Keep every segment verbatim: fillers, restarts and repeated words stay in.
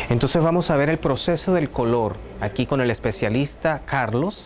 Entonces vamos a ver el proceso del color aquí con el especialista Carlos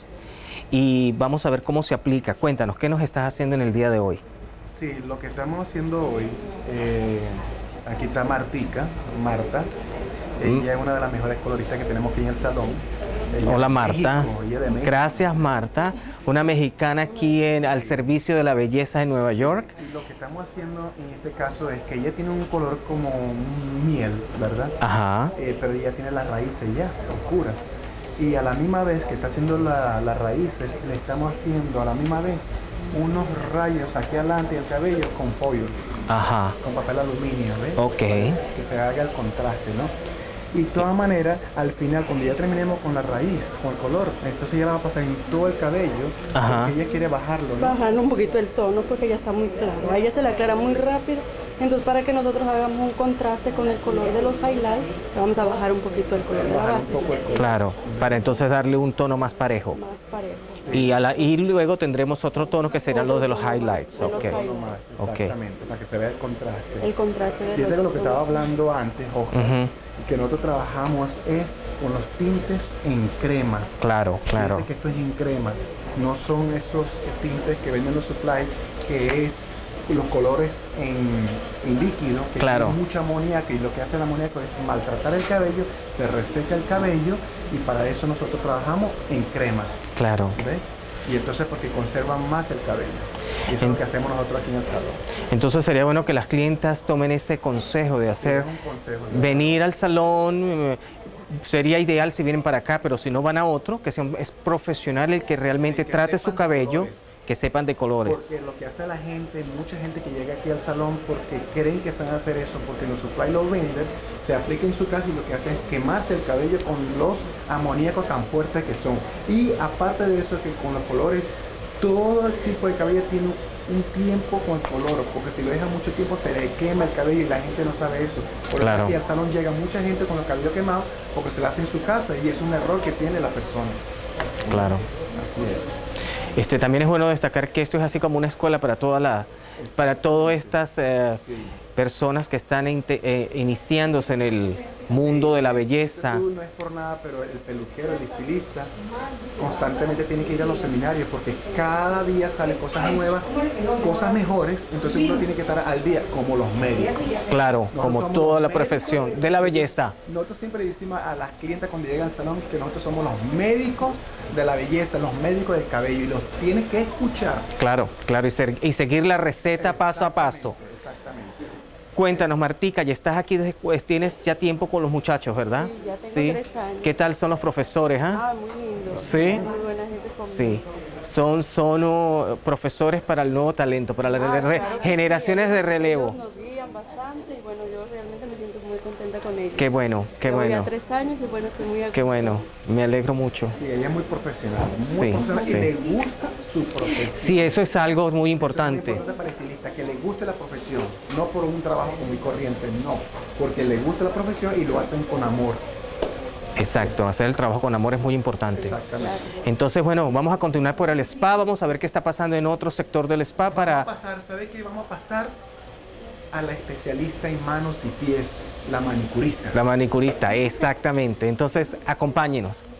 y vamos a ver cómo se aplica. Cuéntanos, ¿qué nos estás haciendo en el día de hoy? Sí, lo que estamos haciendo hoy, eh, aquí está Martica, Marta. Ella Mm. es una de las mejores coloristas que tenemos aquí en el salón. Ella Hola es de Marta. México, ella es de México. Gracias Marta, una mexicana aquí en, al servicio de la belleza en Nueva York. Y lo que estamos haciendo en este caso es que ella tiene un color como un miel, ¿verdad? Ajá. Eh, pero ella tiene las raíces ya oscuras. Y a la misma vez que está haciendo la- las raíces, le estamos haciendo a la misma vez unos rayos aquí adelante del cabello con foil, Ajá. con papel aluminio, ¿ves? Ok. Que se haga el contraste, ¿no? Y de todas maneras, al final, cuando ya terminemos con la raíz, con el color, entonces ya la va a pasar en todo el cabello, Ajá. porque ella quiere bajarlo, ¿no? Bajarle un poquito el tono porque ya está muy claro. A ella se le aclara muy rápido. Entonces, para que nosotros hagamos un contraste con el color de los highlights, le vamos a bajar un poquito el color de la Bajar un base. poco el color. Claro, para entonces darle un tono más parejo. Más parejo. Y, a la, y luego tendremos otro tono que serán los de los highlights. De los Ok. highlights. Más, Ok. exactamente, para que se vea el contraste. El contraste de los Fíjate dos lo que estaba tonos. hablando antes, Oscar, Ujú. que nosotros trabajamos es con los tintes en crema. Claro, claro. Fíjate que esto es en crema, no son esos tintes que venden los supply, que es los colores en, en líquido, que Claro. tiene mucha amoníaco, y lo que hace el amoníaco es maltratar el cabello, se reseca el cabello, y para eso nosotros trabajamos en crema, Claro. ¿ves? Y entonces porque conservan más el cabello. Y eso es lo que hacemos nosotros aquí en el salón. Entonces sería bueno que las clientas tomen ese consejo de hacer, Es un consejo, ¿no? venir al salón. eh, Sería ideal si vienen para acá, pero si no van a otro, que sea un- es profesional el que realmente Sí, que trate su sepan de cabello, colores. que sepan de colores. Porque lo que hace la gente, mucha gente que llega aquí al salón porque creen que saben hacer eso, porque los supply lo venden, se aplica en su casa y lo que hacen es quemarse el cabello con los amoníacos tan fuertes que son. Y aparte de eso, que con los colores, todo el tipo de cabello tiene un tiempo con el color, porque si lo deja mucho tiempo se le quema el cabello y la gente no sabe eso. Por Claro. eso aquí al salón llega mucha gente con el cabello quemado porque se lo hace en su casa y es un error que tiene la persona. Claro. Así es. Este, también es bueno destacar que esto es así como una escuela para toda la, para todas estas eh, Sí. personas que están inte- eh, iniciándose en el mundo de la belleza. Tú no es por nada, pero el peluquero, el estilista, constantemente tiene que ir a los seminarios porque cada día salen cosas nuevas, cosas mejores, entonces uno tiene que estar al día, como los médicos. Claro, Nosotros como somos toda los la médicos. profesión de la belleza. Nosotros siempre le decimos a las clientas cuando llegan al salón que nosotros somos los médicos de la belleza, los médicos del cabello, y los tienes que escuchar. Claro, claro, y, ser- y seguir la receta paso a paso. Exactamente. Cuéntanos, Martica, ya estás aquí, desde, pues, tienes ya tiempo con los muchachos, ¿verdad? Sí, ya tengo tres años. ¿Qué tal son los profesores? ah? Ah, muy lindo. Sí. Muy buena gente conmigo. Sí, son, son oh, profesores para el nuevo talento, para las Ah, re- claro que generaciones sí, de ellos- relevo. ellos nos guían bastante y bueno, yo realmente me siento muy contenta con ellos. Qué bueno, qué Llevo bueno, ya tres años y bueno, estoy muy qué agradecida. bueno, me alegro mucho. Sí, ella es muy profesional, muy Sí, profesional sí. y le gusta su profesión. Sí, eso es algo muy Eso es muy importante. importante para el estilista, que le guste la profesión, no por un trabajo común y corriente, no, porque le gusta la profesión y lo hacen con amor. Exacto, hacer el trabajo con amor es muy importante. Exactamente. Entonces, bueno, vamos a continuar por el spa, vamos a ver qué está pasando en otro sector del spa Vamos a para... pasar, ¿sabe qué? Vamos a pasar a la especialista en manos y pies, la manicurista. La manicurista, exactamente. Entonces, acompáñenos.